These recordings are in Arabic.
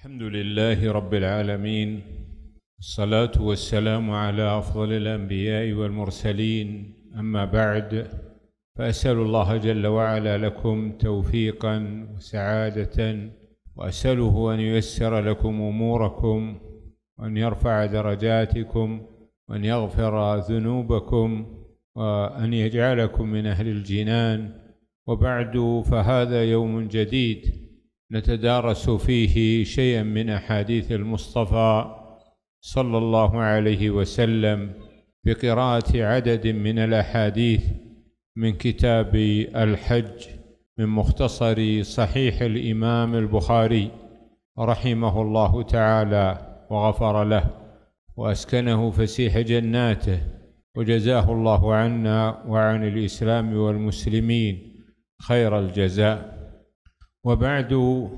الحمد لله رب العالمين، الصلاة والسلام على أفضل الأنبياء والمرسلين. أما بعد، فأسأل الله جل وعلا لكم توفيقا وسعادة، وأسأله أن ييسر لكم أموركم، وأن يرفع درجاتكم، وأن يغفر ذنوبكم، وأن يجعلكم من أهل الجنان. وبعد، فهذا يوم جديد نتدارس فيه شيئا من أحاديث المصطفى صلى الله عليه وسلم بقراءة عدد من الأحاديث من كتاب الحج من مختصر صحيح الإمام البخاري رحمه الله تعالى وغفر له وأسكنه فسيح جناته، وجزاه الله عنا وعن الإسلام والمسلمين خير الجزاء. وبعد،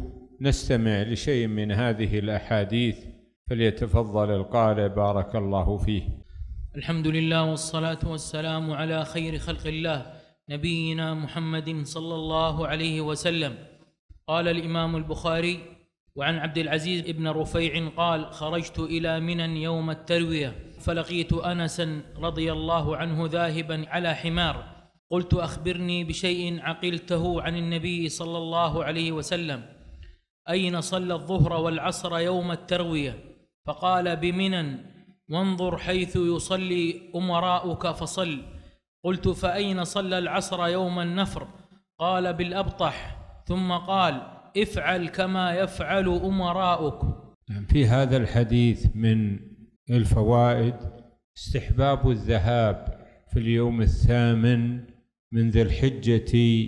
نستمع لشيء من هذه الأحاديث، فليتفضل القارئ بارك الله فيه. الحمد لله والصلاة والسلام على خير خلق الله نبينا محمد صلى الله عليه وسلم. قال الإمام البخاري: وعن عبد العزيز بن رفيع قال: خرجت إلى منى يوم التروية فلقيت أنسا رضي الله عنه ذاهبا على حمار، قلت: أخبرني بشيء عقلته عن النبي صلى الله عليه وسلم، أين صلى الظهر والعصر يوم التروية؟ فقال: بمنى، وانظر حيث يصلي أمراؤك فصل. قلت: فأين صلى العصر يوم النفر؟ قال: بالأبطح. ثم قال: افعل كما يفعل أمراؤك. في هذا الحديث من الفوائد استحباب الذهاب في اليوم الثامن من ذي الحجة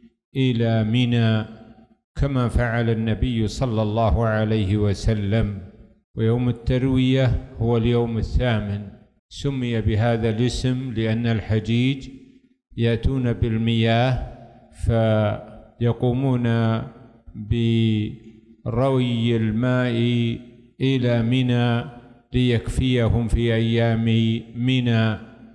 إلى منى كما فعل النبي صلى الله عليه وسلم. ويوم التروية هو اليوم الثامن، سمي بهذا الاسم لأن الحجيج يأتون بالمياه فيقومون بروي الماء إلى منى ليكفيهم في أيام منى.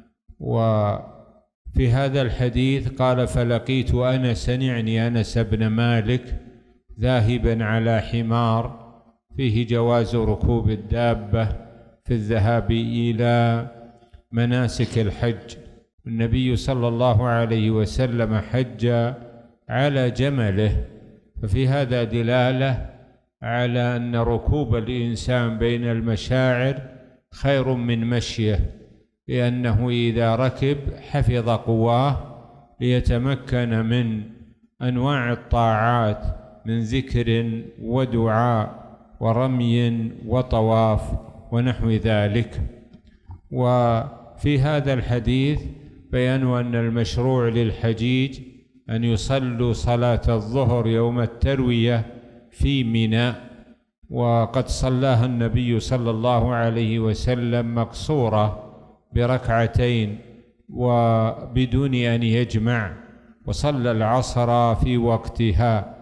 وفي هذا الحديث قال: فلقيت أنسا، يعني أنس بن مالك، ذاهبا على حمار، فيه جواز ركوب الدابة في الذهاب إلى مناسك الحج. النبي صلى الله عليه وسلم حج على جمله، ففي هذا دلالة على أن ركوب الإنسان بين المشاعر خير من مشيه، لأنه إذا ركب حفظ قواه ليتمكن من أنواع الطاعات من ذكر ودعاء ورمي وطواف ونحو ذلك. وفي هذا الحديث بيان أن المشروع للحجيج أن يصلوا صلاة الظهر يوم التروية في منى، وقد صلاها النبي صلى الله عليه وسلم مقصورة بركعتين وبدون أن يجمع، وصلى العصر في وقتها.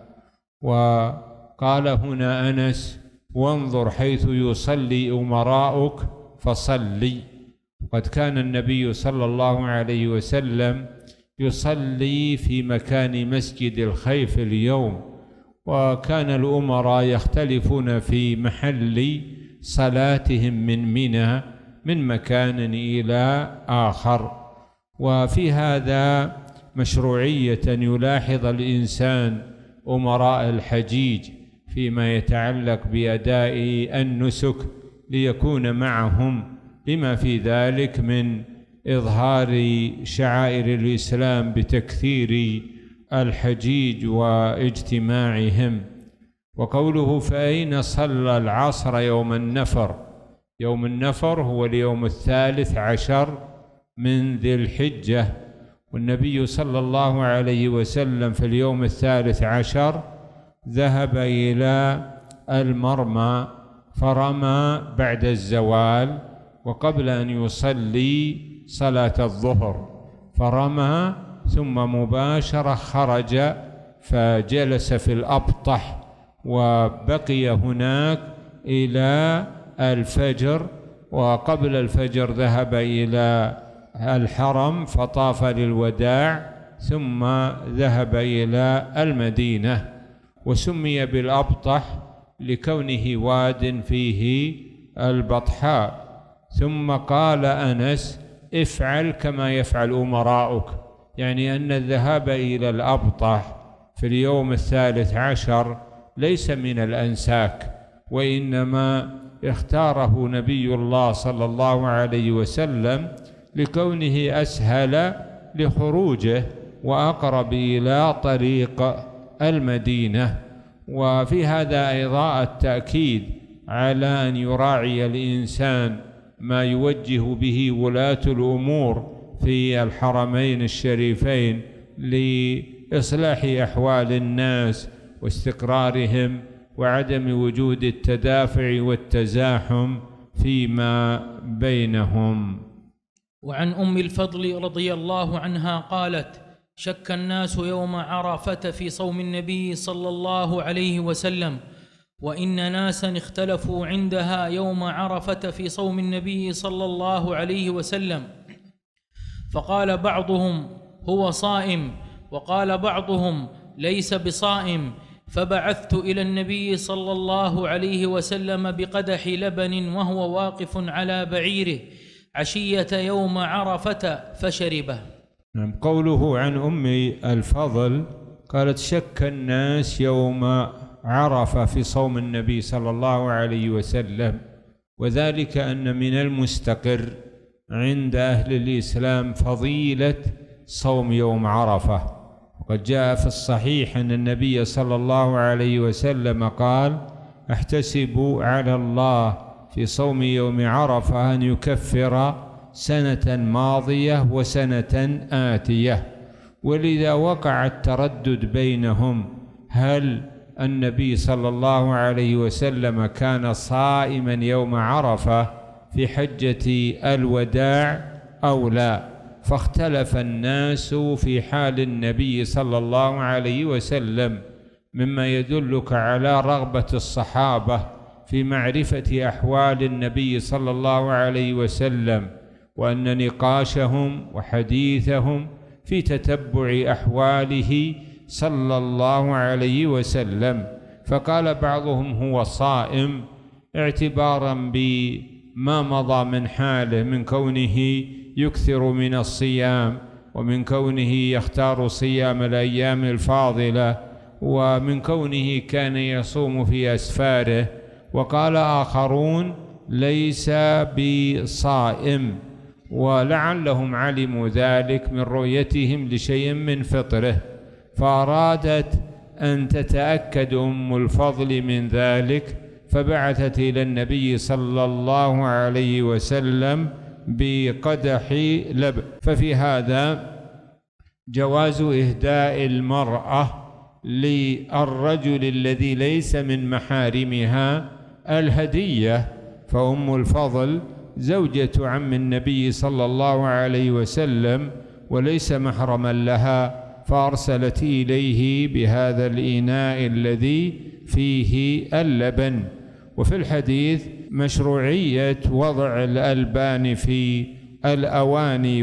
وقال هنا أنس: وانظر حيث يصلي أمراؤك فصلي. قد كان النبي صلى الله عليه وسلم يصلي في مكان مسجد الخيف اليوم، وكان الأمراء يختلفون في محل صلاتهم من منى من مكان إلى آخر. وفي هذا مشروعية يلاحظ الإنسان أمراء الحجيج فيما يتعلق بأداء النسك ليكون معهم، لما في ذلك من إظهار شعائر الإسلام بتكثير الحجيج واجتماعهم. وقوله: فأين صلى العصر يوم النفر؟ يوم النفر هو اليوم 13 من ذي الحجة، والنبي صلى الله عليه وسلم في اليوم 13 ذهب إلى المرمى فرمى بعد الزوال وقبل أن يصلي صلاة الظهر، فرمى ثم مباشرة خرج فجلس في الأبطح وبقي هناك إلى الفجر، وقبل الفجر ذهب إلى الحرم فطاف للوداع ثم ذهب إلى المدينة. وسمي بالأبطح لكونه واد فيه البطحاء. ثم قال أنس: افعل كما يفعل أمراؤك، يعني أن الذهاب إلى الأبطح في اليوم 13 ليس من الأنساك، وإنما اختاره نبي الله صلى الله عليه وسلم لكونه أسهل لخروجه وأقرب إلى طريق المدينة. وفي هذا أيضا التأكيد على أن يراعي الإنسان ما يوجه به ولاة الأمور في الحرمين الشريفين لإصلاح أحوال الناس واستقرارهم وعدم وجود التدافع والتزاحم فيما بينهم. وعن أم الفضل رضي الله عنها قالت: شك الناس يوم عرفة في صوم النبي صلى الله عليه وسلم، وإن ناسا اختلفوا عندها يوم عرفة في صوم النبي صلى الله عليه وسلم، فقال بعضهم هو صائم، وقال بعضهم ليس بصائم، فبعثت إلى النبي صلى الله عليه وسلم بقدح لبن وهو واقف على بعيره عشية يوم عرفة فشربه. قوله عن أم الفضل قالت: شك الناس يوم عرفة في صوم النبي صلى الله عليه وسلم، وذلك أن من المستقر عند أهل الإسلام فضيلة صوم يوم عرفة. وقد جاء في الصحيح أن النبي صلى الله عليه وسلم قال: احتسب على الله في صوم يوم عرفة أن يكفر سنة ماضية وسنة آتية. ولذا وقع التردد بينهم: هل النبي صلى الله عليه وسلم كان صائما يوم عرفة في حجة الوداع أو لا؟ فاختلف الناس في حال النبي صلى الله عليه وسلم، مما يدلك على رغبة الصحابة في معرفة أحوال النبي صلى الله عليه وسلم، وأن نقاشهم وحديثهم في تتبع أحواله صلى الله عليه وسلم. فقال بعضهم هو صائم اعتبارا بما مضى من حاله من كونه يكثر من الصيام، ومن كونه يختار صيام الأيام الفاضلة، ومن كونه كان يصوم في أسفاره. وقال آخرون ليس بصائم، ولعلهم علموا ذلك من رؤيتهم لشيء من فطره، فأرادت أن تتأكد أم الفضل من ذلك، فبعثت إلى النبي صلى الله عليه وسلم بقدح لبن. ففي هذا جواز إهداء المرأة للرجل الذي ليس من محارمها الهدية، فأم الفضل زوجة عم النبي صلى الله عليه وسلم وليس محرما لها، فأرسلت إليه بهذا الإناء الذي فيه اللبن. وفي الحديث مشروعية وضع الألبان في الأواني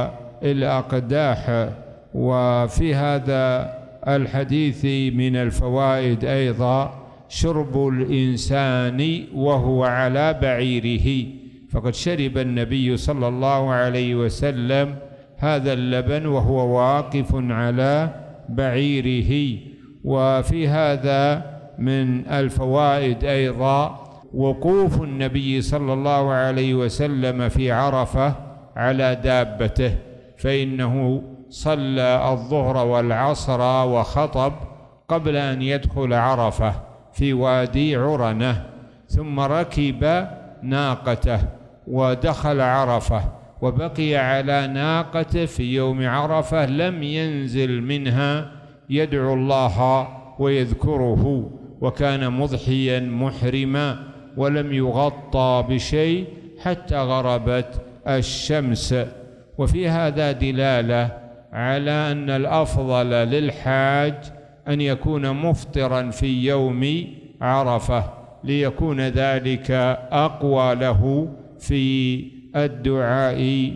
والأقداح. وفي هذا الحديث من الفوائد أيضا شرب الإنسان وهو على بعيره، فقد شرب النبي صلى الله عليه وسلم هذا اللبن وهو واقف على بعيره. وفي هذا من الفوائد أيضا وقوف النبي صلى الله عليه وسلم في عرفة على دابته، فإنه صلى الظهر والعصر وخطب قبل أن يدخل عرفة في وادي عرنة، ثم ركب ناقته ودخل عرفة، وبقي على ناقته في يوم عرفة لم ينزل منها يدعو الله ويذكره، وكان مضحيا محرما ولم يغطى بشيء حتى غربت الشمس. وفي هذا دلالة على أن الأفضل للحاج أن يكون مفطرا في يوم عرفة، ليكون ذلك أقوى له في الدعاء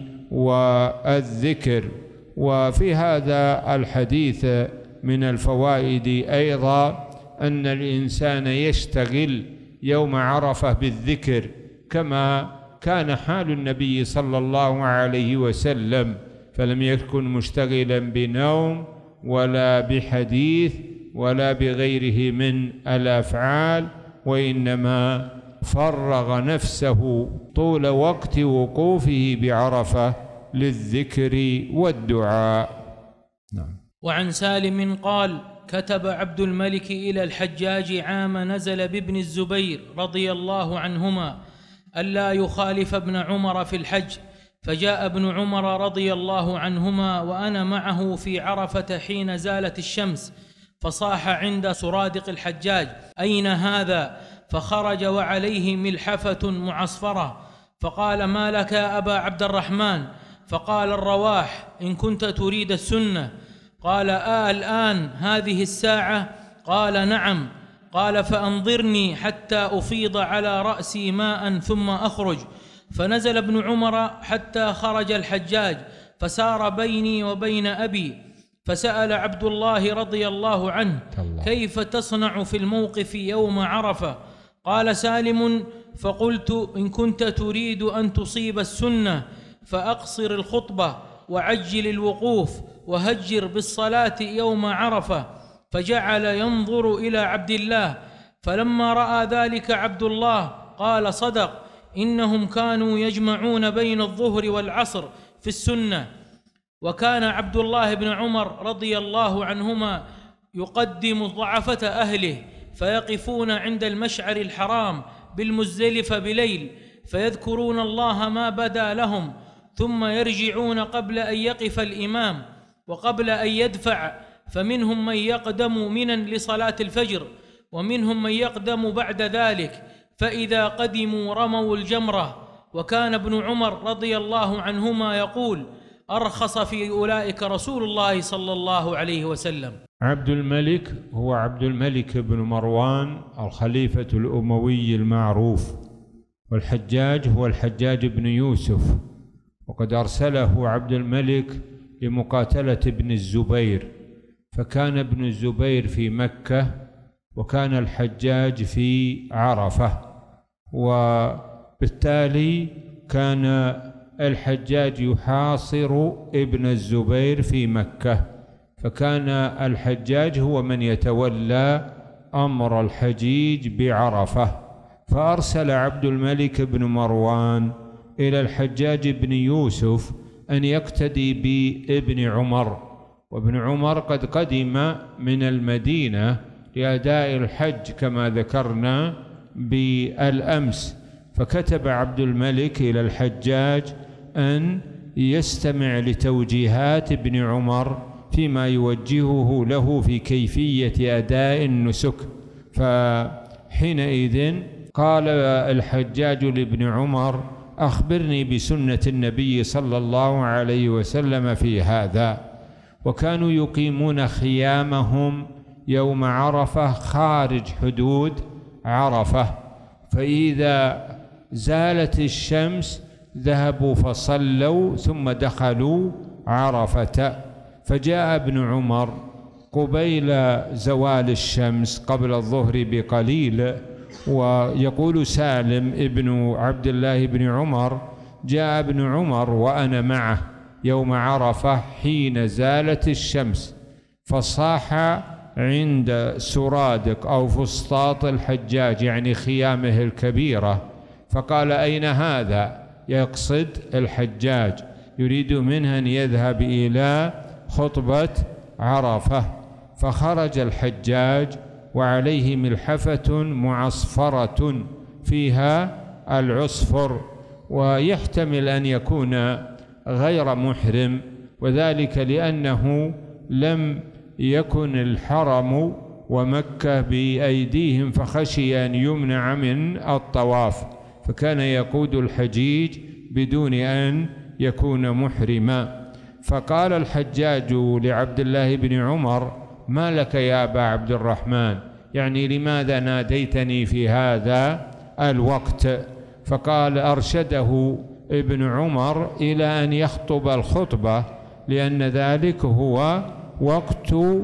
والذكر. وفي هذا الحديث من الفوائد أيضا أن الإنسان يشتغل يوم عرفة بالذكر كما كان حال النبي صلى الله عليه وسلم، فلم يكن مشتغلا بنوم ولا بحديث ولا بغيره من الأفعال، وإنما فرغ نفسه طول وقت وقوفه بعرفة للذكر والدعاء. نعم. وعن سالم قال: كتب عبد الملك إلى الحجاج عام نزل بابن الزبير رضي الله عنهما ألا يخالف ابن عمر في الحج، فجاء ابن عمر رضي الله عنهما وأنا معه في عرفة حين زالت الشمس، فصاح عند سرادق الحجاج: أين هذا؟ فخرج وعليه ملحفة معصفرة، فقال: ما لك يا أبا عبد الرحمن؟ فقال الرواح: إن كنت تريد السنة. قال: الآن هذه الساعة؟ قال: نعم. قال: فأنظرني حتى أفيض على رأسي ماء ثم أخرج. فنزل ابن عمر حتى خرج الحجاج، فسار بيني وبين أبي، فسأل عبد الله رضي الله عنه: كيف تصنع في الموقف يوم عرفة؟ قال سالم: فقلت: إن كنت تريد أن تصيب السنة فأقصر الخطبة وعجل الوقوف وهجر بالصلاة يوم عرفة. فجعل ينظر إلى عبد الله، فلما رأى ذلك عبد الله قال: صدق، إنهم كانوا يجمعون بين الظهر والعصر في السنة. وكان عبد الله بن عمر رضي الله عنهما يقدم ضعفة أهله، فيقفون عند المشعر الحرام بالمزدلفة بليل، فيذكرون الله ما بدا لهم، ثم يرجعون قبل أن يقف الإمام وقبل أن يدفع، فمنهم من يقدم منا لصلاة الفجر، ومنهم من يقدم بعد ذلك، فإذا قدموا رموا الجمرة. وكان ابن عمر رضي الله عنهما يقول: أرخص في أولئك رسول الله صلى الله عليه وسلم. عبد الملك هو عبد الملك بن مروان الخليفة الأموي المعروف، والحجاج هو الحجاج بن يوسف، وقد أرسله عبد الملك لمقاتلة ابن الزبير، فكان ابن الزبير في مكة وكان الحجاج في عرفة، وبالتالي كان الحجاج يحاصر ابن الزبير في مكة، فكان الحجاج هو من يتولى أمر الحجيج بعرفة. فأرسل عبد الملك بن مروان إلى الحجاج بن يوسف أن يقتدي بابن عمر، وابن عمر قد قدم من المدينة لأداء الحج كما ذكرنا بالأمس، فكتب عبد الملك إلى الحجاج أن يستمع لتوجيهات ابن عمر فيما يوجهه له في كيفية أداء النسك. فحينئذ قال الحجاج لابن عمر: أخبرني بسنة النبي صلى الله عليه وسلم في هذا. وكانوا يقيمون خيامهم يوم عرفة خارج حدود عرفة، فإذا زالت الشمس ذهبوا فصلوا ثم دخلوا عرفة. فجاء ابن عمر قبيل زوال الشمس قبل الظهر بقليل، ويقول سالم ابن عبد الله بن عمر: جاء ابن عمر وأنا معه يوم عرفة حين زالت الشمس، فصاح عند سرادق أو فسطاط الحجاج يعني خيامه الكبيرة، فقال: أين هذا؟ يقصد الحجاج، يريد منه أن يذهب إلى خطبة عرفة. فخرج الحجاج وعليه ملحفة معصفرة فيها العصفر، ويحتمل أن يكون غير محرم، وذلك لأنه لم يكن الحرم ومكة بأيديهم، فخشي أن يمنع من الطواف، فكان يقود الحجيج بدون أن يكون محرما. فقال الحجاج لعبد الله بن عمر: ما لك يا أبا عبد الرحمن؟ يعني لماذا ناديتني في هذا الوقت؟ فقال: أرشده ابن عمر إلى أن يخطب الخطبة، لأن ذلك هو وقت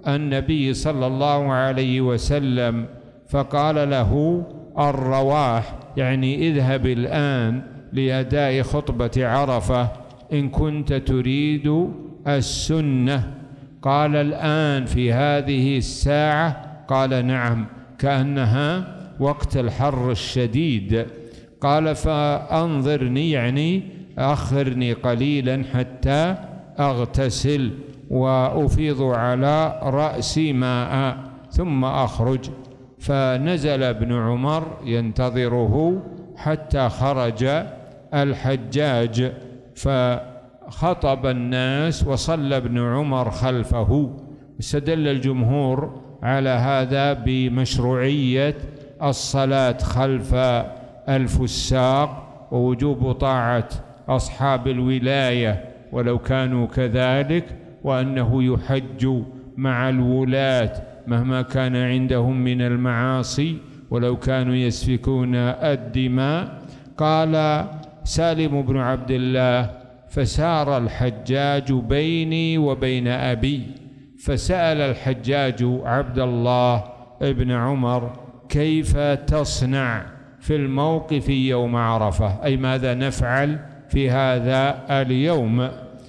النبي صلى الله عليه وسلم فقال له: الرواح، يعني اذهب الآن لأداء خطبة عرفة إن كنت تريد السنة. قال: الآن في هذه الساعة؟ قال: نعم، كأنها وقت الحر الشديد. قال: فأنظرني، يعني أخرني قليلا حتى أغتسل وأفيض على رأسي ماء ثم أخرج. فنزل ابن عمر ينتظره حتى خرج الحجاج فخطب الناس وصلى ابن عمر خلفه. استدل الجمهور على هذا بمشروعية الصلاة خلف الفساق ووجوب طاعة أصحاب الولاية ولو كانوا كذلك، وأنه يحج مع الولاة مهما كان عندهم من المعاصي ولو كانوا يسفكون الدماء. قال سالم بن عبد الله: فسار الحجاج بيني وبين أبي، فسأل الحجاج عبد الله ابن عمر: كيف تصنع في الموقف يوم عرفة؟ أي ماذا نفعل في هذا اليوم؟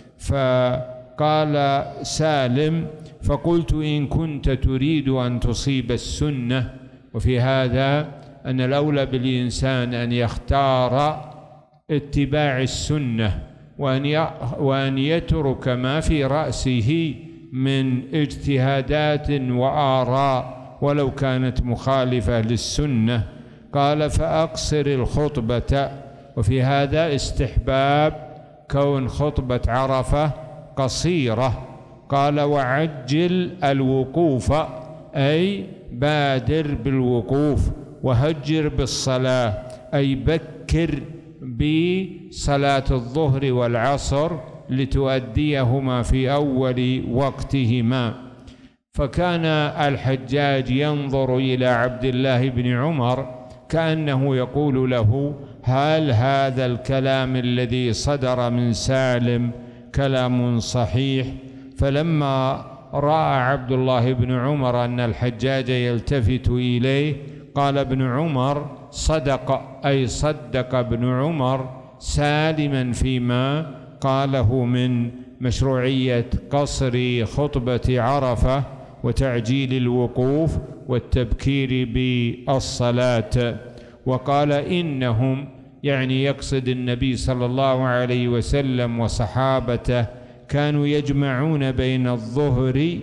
فقال سالم: فقلت: إن كنت تريد أن تصيب السنة. وفي هذا أن الأولى بالإنسان أن يختار اتباع السنة وأن يترك ما في رأسه من اجتهادات وآراء ولو كانت مخالفة للسنة. قال: فأقصر الخطبة. وفي هذا استحباب كون خطبة عرفة قصيرة. قال: وعجل الوقوف، أي بادر بالوقوف، وهجر بالصلاة، أي بكر بصلاة الظهر والعصر لتؤديهما في أول وقتهما. فكان الحجاج ينظر إلى عبد الله بن عمر كأنه يقول له: هل هذا الكلام الذي صدر من سالم كلام صحيح؟ فلما رأى عبد الله بن عمر أن الحجاج يلتفت إليه قال ابن عمر: صدق، أي صدق ابن عمر سالما فيما قاله من مشروعية قصر خطبة عرفة وتعجيل الوقوف والتبكير بالصلاة. وقال: إنهم، يعني يقصد النبي صلى الله عليه وسلم وصحابته، كانوا يجمعون بين الظهر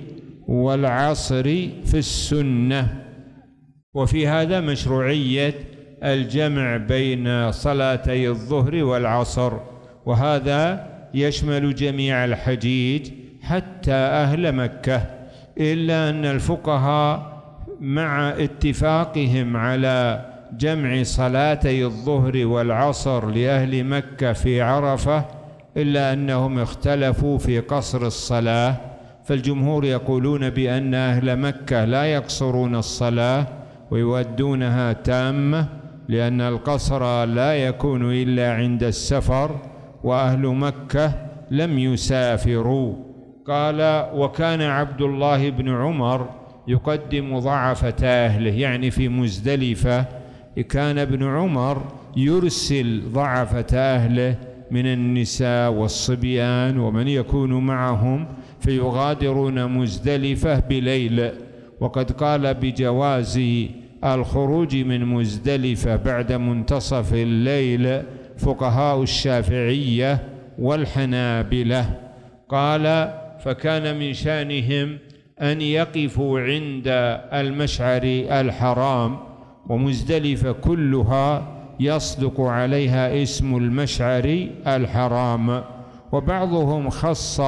والعصر في السنة. وفي هذا مشروعية الجمع بين صلاتي الظهر والعصر، وهذا يشمل جميع الحجيج حتى أهل مكة، إلا أن الفقهاء مع اتفاقهم على جمع صلاتي الظهر والعصر لأهل مكة في عرفة، إلا أنهم اختلفوا في قصر الصلاة. فالجمهور يقولون بأن أهل مكة لا يقصرون الصلاة ويودونها تامة، لأن القصر لا يكون إلا عند السفر، وأهل مكة لم يسافروا. قال: وكان عبد الله بن عمر يقدم ضعفة أهله، يعني في مزدلفة كان ابن عمر يرسل ضعفة أهله من النساء والصبيان ومن يكون معهم فيغادرون مزدلفة بليل. وقد قال بجواز الخروج من مزدلفة بعد منتصف الليل فقهاء الشافعية والحنابلة. قال: فكان من شأنهم أن يقفوا عند المشعر الحرام، ومزدلفة كلها يصدق عليها اسم المشعر الحرام. وبعضهم خص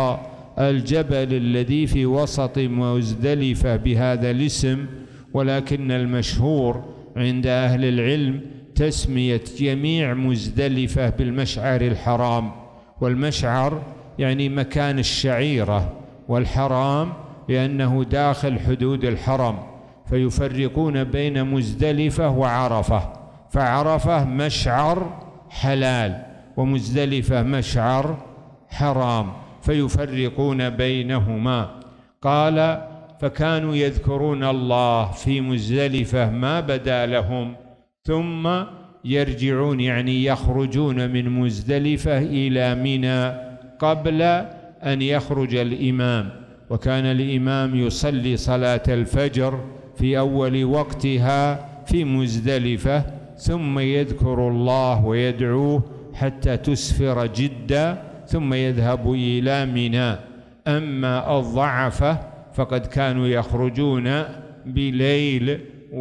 الجبل الذي في وسط مزدلفة بهذا الاسم، ولكن المشهور عند أهل العلم تسمية جميع مزدلفة بالمشعر الحرام. والمشعر يعني مكان الشعيرة، والحرام لأنه داخل حدود الحرم، فيفرقون بين مزدلفة وعرفة، فعرفة مشعر حلال ومزدلفة مشعر حرام، فيفرقون بينهما. قال: فكانوا يذكرون الله في مزدلفة ما بدا لهم، ثم يرجعون يعني يخرجون من مزدلفة إلى منى قبل أن يخرج الإمام. وكان الإمام يصلي صلاة الفجر في أول وقتها في مزدلفة، ثم يذكر الله ويدعوه حتى تسفر جدا، ثم يذهب إلى منى. أما الضعفة فقد كانوا يخرجون بليل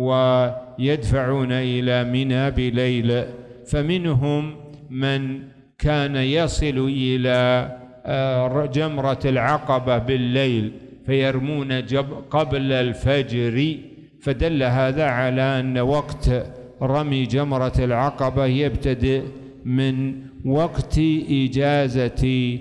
ويدفعون إلى منى بليل، فمنهم من كان يصل إلى جمرة العقبة بالليل فيرمون قبل الفجر، فدل هذا على أن وقت رمي جمرة العقبة يبتدئ من وقت إجازة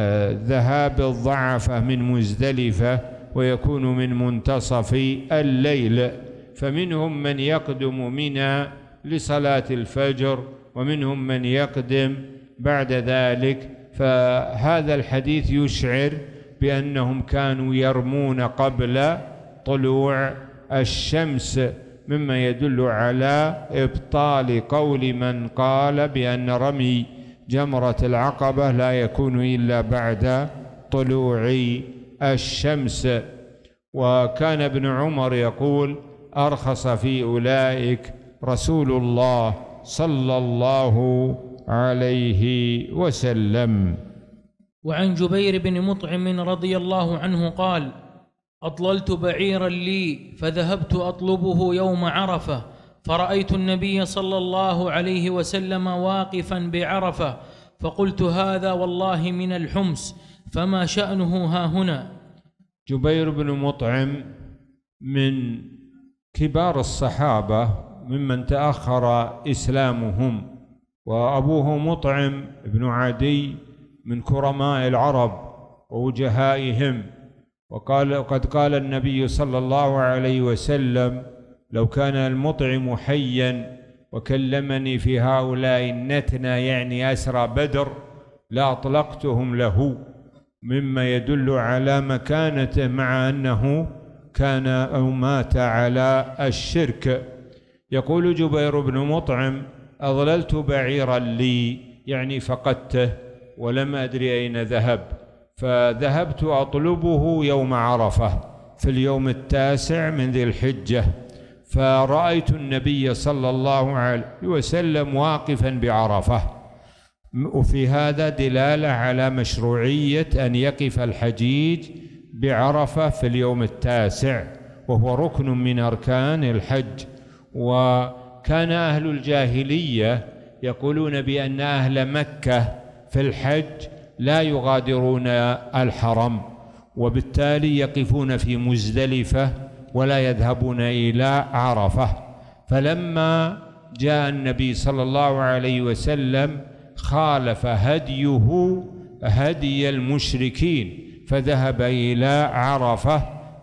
ذهاب الضعفة من مزدلفة، ويكون من منتصف الليل. فمنهم من يقدم منى لصلاة الفجر، ومنهم من يقدم بعد ذلك. فهذا الحديث يشعر بأنهم كانوا يرمون قبل طلوع الشمس، مما يدل على إبطال قول من قال بأن رمي جمرة العقبة لا يكون إلا بعد طلوع الشمس. وكان ابن عمر يقول: أرخص في أولئك رسول الله صلى الله عليه وسلم. وعن جبير بن مطعم رضي الله عنه قال: أضللت بعيرا لي فذهبت أطلبه يوم عرفة، فرأيت النبي صلى الله عليه وسلم واقفا بعرفة، فقلت: هذا والله من الحمص، فما شأنه ها هنا؟ جبير بن مطعم من كبار الصحابة ممن تأخر إسلامهم، وأبوه مطعم بن عدي من كرماء العرب ووجهائهم. وقد قال النبي صلى الله عليه وسلم: لو كان المطعم حيا وكلمني في هؤلاء النتنى يعني أسرى بدر لأطلقتهم له، مما يدل على مكانته مع أنه كان أو مات على الشرك. يقول جبير بن مطعم: أضللت بعيرا لي يعني فقدته ولم أدري أين ذهب، فذهبت أطلبه يوم عرفة في اليوم 9 من ذي الحجة، فرأيت النبي صلى الله عليه وسلم واقفا بعرفة. وفي هذا دلالة على مشروعية أن يقف الحجيج بعرفة في اليوم 9، وهو ركن من أركان الحج. وكان أهل الجاهلية يقولون بأن أهل مكة في الحج لا يغادرون الحرم، وبالتالي يقفون في مزدلفة ولا يذهبون إلى عرفة. فلما جاء النبي صلى الله عليه وسلم خالف هديه هدي المشركين، فذهب إلى عرفة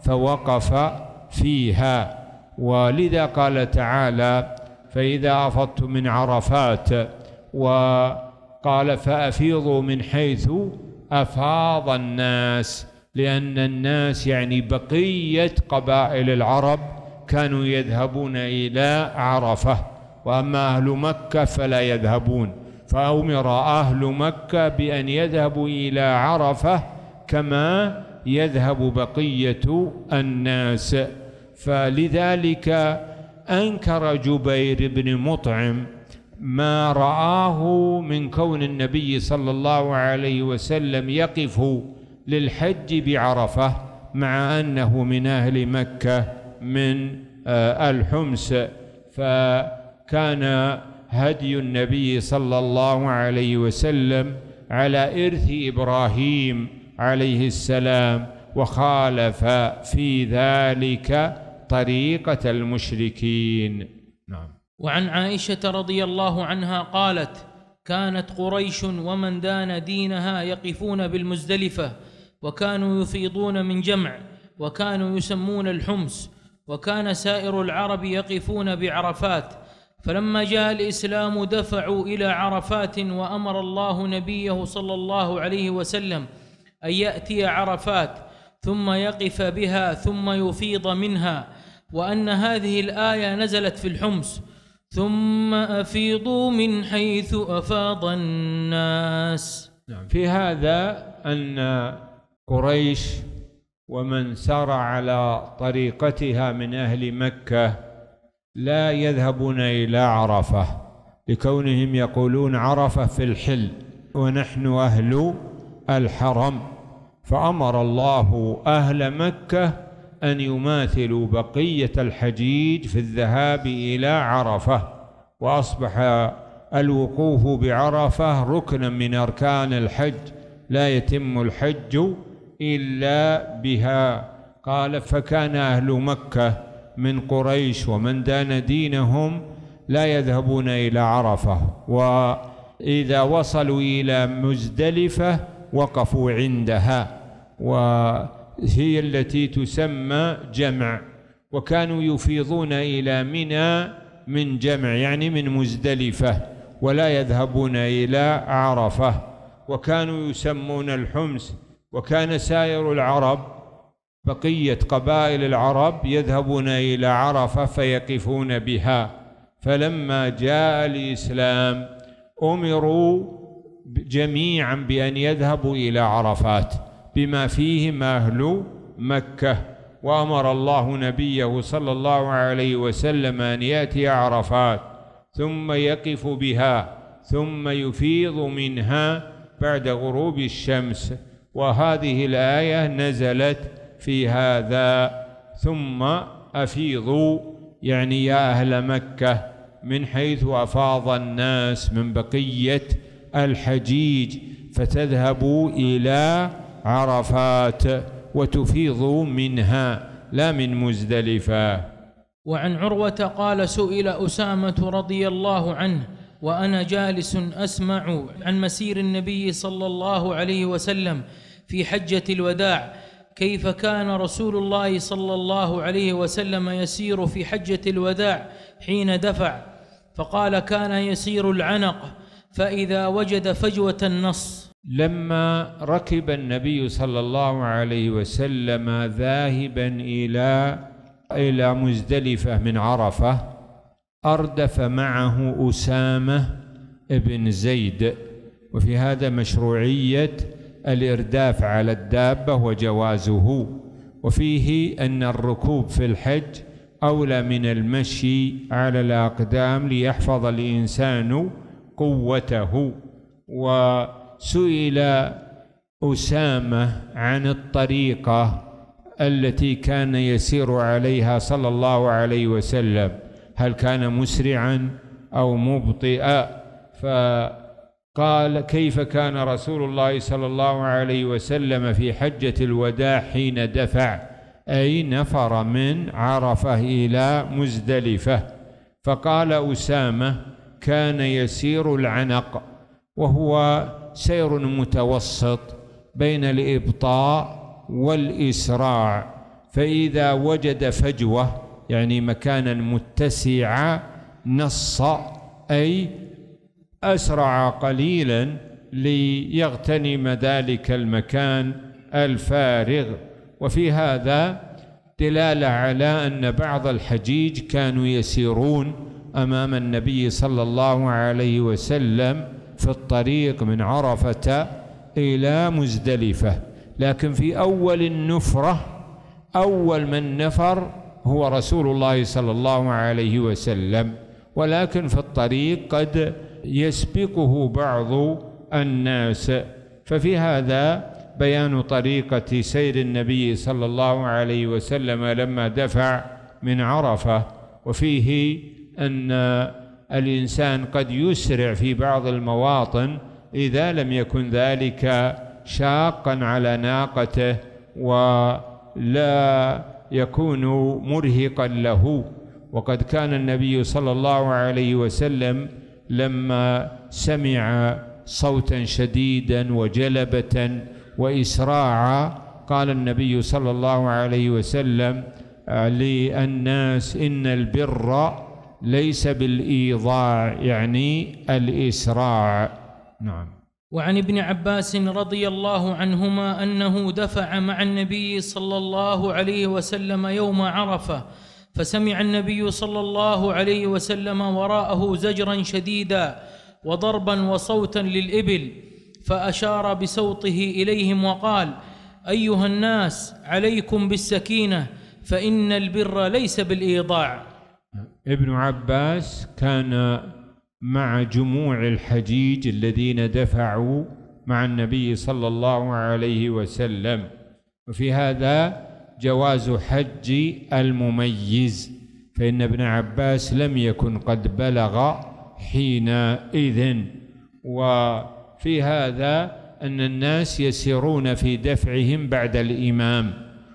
فوقف فيها. ولذا قال تعالى: فإذا أفضتم من عرفات، وقال: فأفيضوا من حيث أفاض الناس، لأن الناس يعني بقية قبائل العرب كانوا يذهبون إلى عرفة، وأما أهل مكة فلا يذهبون، فأمر أهل مكة بأن يذهبوا إلى عرفة كما يذهب بقية الناس. فلذلك أنكر جبير بن مطعم ما رآه من كون النبي صلى الله عليه وسلم يقف للحج بعرفة مع أنه من أهل مكة من الحمص. فكان هدي النبي صلى الله عليه وسلم على إرث إبراهيم عليه السلام، وخالف في ذلك طريقة المشركين. نعم. وعن عائشة رضي الله عنها قالت: كانت قريش ومن دان دينها يقفون بالمزدلفة، وكانوا يفيضون من جمع، وكانوا يسمون الحمص، وكان سائر العرب يقفون بعرفات. فلما جاء الإسلام دفعوا إلى عرفات، وأمر الله نبيه صلى الله عليه وسلم أن يأتي عرفات، ثم يقف بها ثم يفيض منها، وأن هذه الآية نزلت في الحمص: ثم أفيضوا من حيث أفاض الناس. في هذا أن قريش ومن سار على طريقتها من أهل مكة لا يذهبون إلى عرفة، لكونهم يقولون عرفة في الحل ونحن أهل الحرم، فأمر الله أهل مكة أن يماثلوا بقية الحجيج في الذهاب إلى عرفة، وأصبح الوقوف بعرفة ركنا من أركان الحج، لا يتم الحج إلا بها. قال: فكان أهل مكة من قريش ومن دان دينهم لا يذهبون إلى عرفة، وإذا وصلوا إلى مزدلفة وقفوا عندها، وهي التي تسمى جمع، وكانوا يفيضون إلى منى من جمع يعني من مزدلفة، ولا يذهبون إلى عرفة، وكانوا يسمون الحمص. وكان سائر العرب بقية قبائل العرب يذهبون إلى عرفة فيقفون بها، فلما جاء الإسلام أمروا جميعا بأن يذهبوا إلى عرفات بما فيهم أهل مكة، وأمر الله نبيه صلى الله عليه وسلم أن يأتي عرفات ثم يقف بها ثم يفيض منها بعد غروب الشمس. وهذه الآية نزلت في هذا: ثم أفيضوا يعني يا أهل مكة من حيث أفاض الناس من بقية الحجيج، فتذهبوا إلى عرفات وتفيضوا منها لا من مزدلفة. وعن عروة قال: سئل أسامة رضي الله عنه وأنا جالس أسمع عن مسير النبي صلى الله عليه وسلم في حجة الوداع، كيف كان رسول الله صلى الله عليه وسلم يسير في حجة الوداع حين دفع؟ فقال: كان يسير العنق فإذا وجد فجوة النص. لما ركب النبي صلى الله عليه وسلم ذاهبا إلى مزدلفة من عرفة، أردف معه أسامة بن زيد، وفي هذا مشروعية الإرداف على الدابة وجوازه، وفيه أن الركوب في الحج أولى من المشي على الأقدام ليحفظ الإنسان قوته. وسئل أسامة عن الطريقة التي كان يسير عليها صلى الله عليه وسلم، هل كان مسرعا أو مبطئا؟ فقال: كيف كان رسول الله صلى الله عليه وسلم في حجة الوداع حين دفع، أي نفر من عرفة إلى مزدلفة؟ فقال أسامة: كان يسير العنق، وهو سير متوسط بين الإبطاء والإسراع، فإذا وجد فجوة يعني مكانا متسعا نص، أي أسرع قليلا ليغتنم ذلك المكان الفارغ. وفي هذا دلالة على أن بعض الحجيج كانوا يسيرون أمام النبي صلى الله عليه وسلم في الطريق من عرفة إلى مزدلفة، لكن في أول النفرة أول من نفر هو رسول الله صلى الله عليه وسلم، ولكن في الطريق قد يسبقه بعض الناس. ففي هذا بيان طريقة سير النبي صلى الله عليه وسلم لما دفع من عرفة، وفيه أن الإنسان قد يسرع في بعض المواطن إذا لم يكن ذلك شاقا على ناقته ولا يكون مرهقا له. وقد كان النبي صلى الله عليه وسلم لما سمع صوتا شديدا وجلبة وإسراعا قال النبي صلى الله عليه وسلم للناس: إن البر ليس بالإيضاع، يعني الإسراع. نعم. وعن ابن عباس رضي الله عنهما أنه دفع مع النبي صلى الله عليه وسلم يوم عرفة، فسمع النبي صلى الله عليه وسلم وراءه زجرا شديدا وضربا وصوتا للإبل، فأشار بصوته إليهم وقال: أيها الناس عليكم بالسكينة فإن البر ليس بالإيضاع. ابن عباس كان مع جموع الحجيج الذين دفعوا مع النبي صلى الله عليه وسلم، وفي هذا جواز حج المميز، فإن ابن عباس لم يكن قد بلغ حينئذ. وفي هذا أن الناس يسيرون في دفعهم بعد الإمام.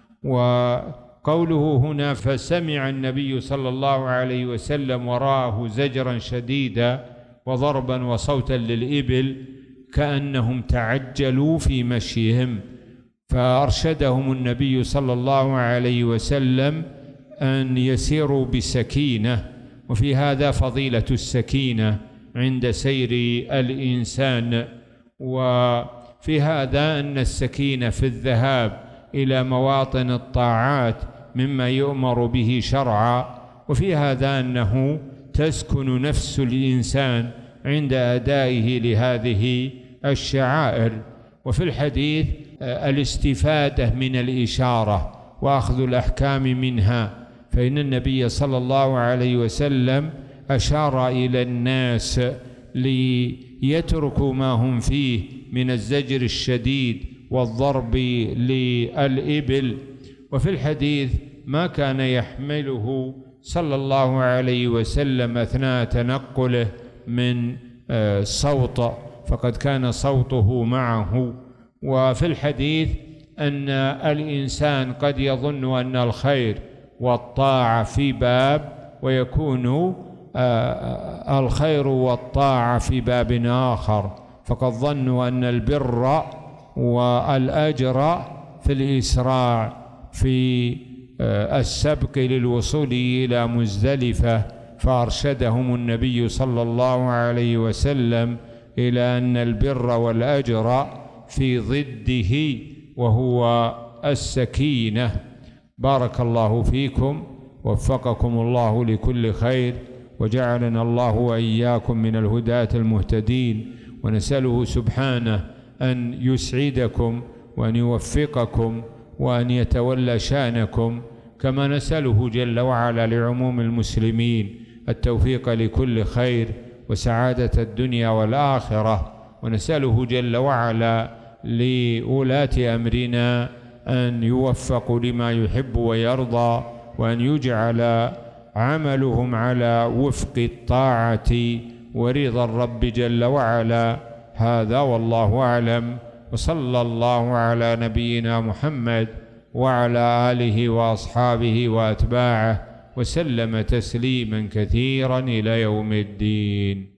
وقوله هنا فسمع النبي صلى الله عليه وسلم وراءه زجرا شديدا وضربا وصوتا للإبل، كأنهم تعجلوا في مشيهم، فأرشدهم النبي صلى الله عليه وسلم أن يسيروا بسكينة. وفي هذا فضيلة السكينة عند سير الإنسان. وفي هذا أن السكينة في الذهاب إلى مواطن الطاعات مما يؤمر به شرعا، وفي هذا أنه تسكن نفس الإنسان عند أدائه لهذه الشعائر. وفي الحديث الاستفادة من الإشارة وأخذ الأحكام منها، فإن النبي صلى الله عليه وسلم أشار إلى الناس ليتركوا ما هم فيه من الزجر الشديد والضرب للإبل. وفي الحديث ما كان يحمله صلى الله عليه وسلم أثناء تنقله من صوت، فقد كان صوته معه. وفي الحديث أن الإنسان قد يظن أن الخير والطاعة في باب، ويكون الخير والطاعة في باب آخر، فقد ظنوا أن البر والأجر في الإسراع في السبق للوصول إلى مزدلفة، فأرشدهم النبي صلى الله عليه وسلم إلى أن البر والأجر في ضده وهو السكينة. بارك الله فيكم، وفقكم الله لكل خير، وجعلنا الله وإياكم من الهداة المهتدين، ونسأله سبحانه أن يسعدكم وأن يوفقكم وأن يتولى شأنكم، كما نسأله جل وعلا لعموم المسلمين التوفيق لكل خير وسعادة الدنيا والآخرة، ونسأله جل وعلا لولاة أمرنا أن يوفقوا لما يحب ويرضى، وأن يجعل عملهم على وفق الطاعة ورضا الرب جل وعلا. هذا والله أعلم، وصلى الله على نبينا محمد وعلى آله وأصحابه وأتباعه وسلم تسليما كثيرا إلى يوم الدين.